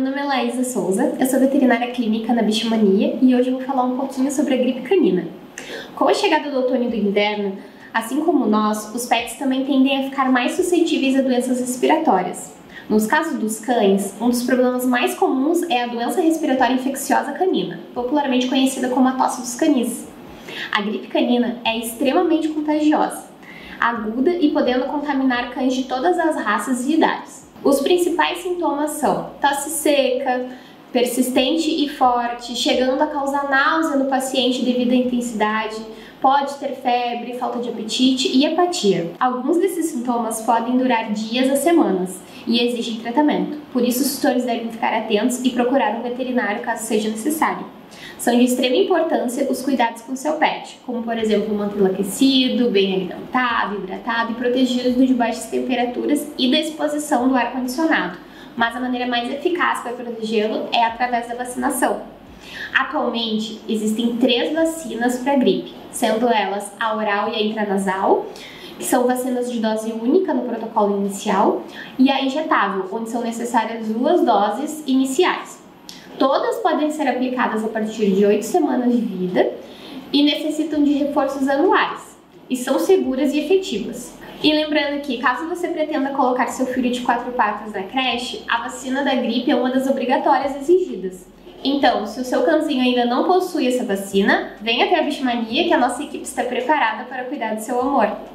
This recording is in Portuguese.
meu nome é Laísa Souza, eu sou veterinária clínica na Bichomania e hoje eu vou falar um pouquinho sobre a gripe canina. Com a chegada do outono e do inverno, assim como nós, os pets também tendem a ficar mais suscetíveis a doenças respiratórias. Nos casos dos cães, um dos problemas mais comuns é a doença respiratória infecciosa canina, popularmente conhecida como a tosse dos canis. A gripe canina é extremamente contagiosa, aguda e podendo contaminar cães de todas as raças e idades. Os principais sintomas são tosse seca, persistente e forte, chegando a causar náusea no paciente devido à intensidade, pode ter febre, falta de apetite e apatia. Alguns desses sintomas podem durar dias a semanas e exigem tratamento, por isso os tutores devem ficar atentos e procurar um veterinário caso seja necessário. São de extrema importância os cuidados com seu pet, como por exemplo mantê-lo aquecido, bem alimentado, hidratado e protegido de baixas temperaturas e da exposição do ar-condicionado, mas a maneira mais eficaz para protegê-lo é através da vacinação. Atualmente, existem 3 vacinas para gripe, sendo elas a oral e a intranasal, que são vacinas de dose única no protocolo inicial, e a injetável, onde são necessárias 2 doses iniciais. Todas podem ser aplicadas a partir de 8 semanas de vida e necessitam de reforços anuais, e são seguras e efetivas. E lembrando que, caso você pretenda colocar seu filho de 4 patas na creche, a vacina da gripe é uma das obrigatórias exigidas. Então, se o seu cãozinho ainda não possui essa vacina, venha até a Bichomania que a nossa equipe está preparada para cuidar do seu amor.